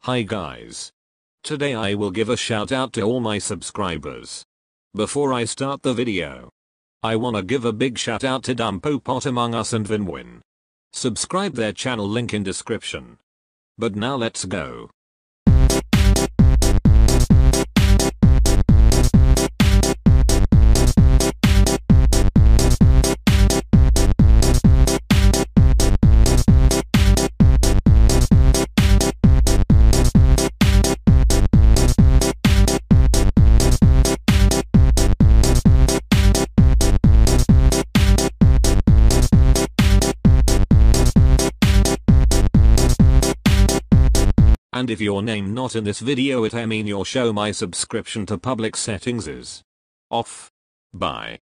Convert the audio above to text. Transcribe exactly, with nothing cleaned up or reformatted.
Hi guys. Today I will give a shout out to all my subscribers. Before I start the video, I wanna give a big shout out to Dumpo Pot Among Us and Vinwin. Subscribe their channel, link in description. But now let's go. And if your name not in this video, it I mean your show my subscription to public settings is off. Bye.